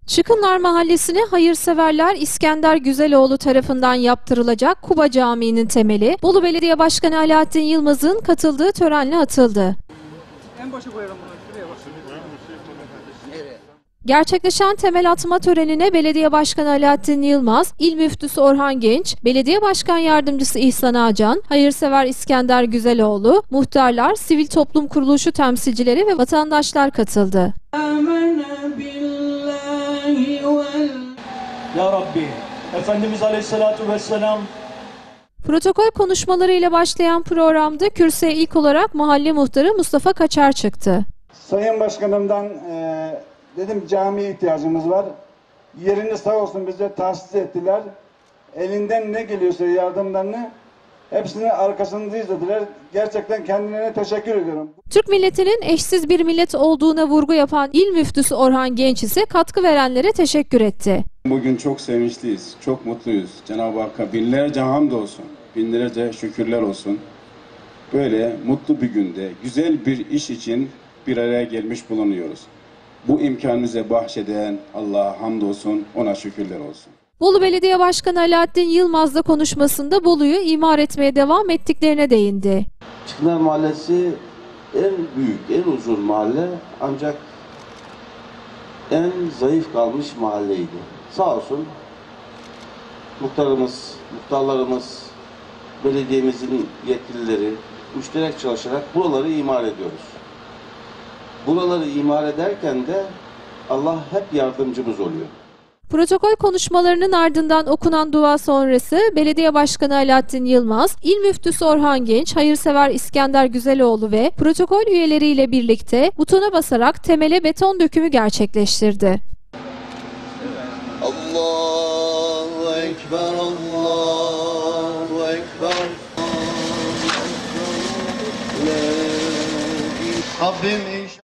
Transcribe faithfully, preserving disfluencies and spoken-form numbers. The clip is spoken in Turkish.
Çıkınlar Mahallesi'ne hayırseverler İskender Güzeloğlu tarafından yaptırılacak Kuba Camii'nin temeli Bolu Belediye Başkanı Alaaddin Yılmaz'ın katıldığı törenle atıldı. En başa koyalım bunu. Şuraya bak. Gerçekleşen temel atma törenine Belediye Başkanı Alaaddin Yılmaz, İl Müftüsü Orhan Genç, Belediye Başkan Yardımcısı İhsan Ağcan, hayırsever İskender Güzeloğlu, muhtarlar, sivil toplum kuruluşu temsilcileri ve vatandaşlar katıldı. Ya Rabbi, Efendimiz Aleyhisselatü Vesselam. Protokol konuşmalarıyla başlayan programda kürsüye ilk olarak mahalle muhtarı Mustafa Kaçar çıktı. Sayın Başkanımdan e, dedim camiye ihtiyacımız var. Yerini sağ olsun bize tahsis ettiler. Elinden ne geliyorsa yardımlarını hepsinin arkasındayız dediler. Gerçekten kendilerine teşekkür ediyorum. Türk milletinin eşsiz bir millet olduğuna vurgu yapan İl Müftüsü Orhan Genç ise katkı verenlere teşekkür etti. Bugün çok sevinçliyiz, çok mutluyuz. Cenab-ı Hakk'a binlerce hamd olsun, binlerce şükürler olsun. Böyle mutlu bir günde güzel bir iş için bir araya gelmiş bulunuyoruz. Bu imkanı bize bahşeden Allah'a hamdolsun, ona şükürler olsun. Bolu Belediye Başkanı Alaaddin Yılmaz da konuşmasında Bolu'yu imar etmeye devam ettiklerine değindi. Çıkınlar Mahallesi en büyük, en uzun mahalle ancak en zayıf kalmış mahalleydi. Sağ olsun muhtarımız, muhtarlarımız, belediyemizin yetkilileri müşterek çalışarak buraları imar ediyoruz. Buraları imar ederken de Allah hep yardımcımız oluyor. Protokol konuşmalarının ardından okunan dua sonrası Belediye Başkanı Alaaddin Yılmaz, İl Müftüsü Orhan Genç, hayırsever İskender Güzeloğlu ve protokol üyeleriyle birlikte butona basarak temele beton dökümü gerçekleştirdi. Allahu Ekber, Allahu Ekber. Rabbim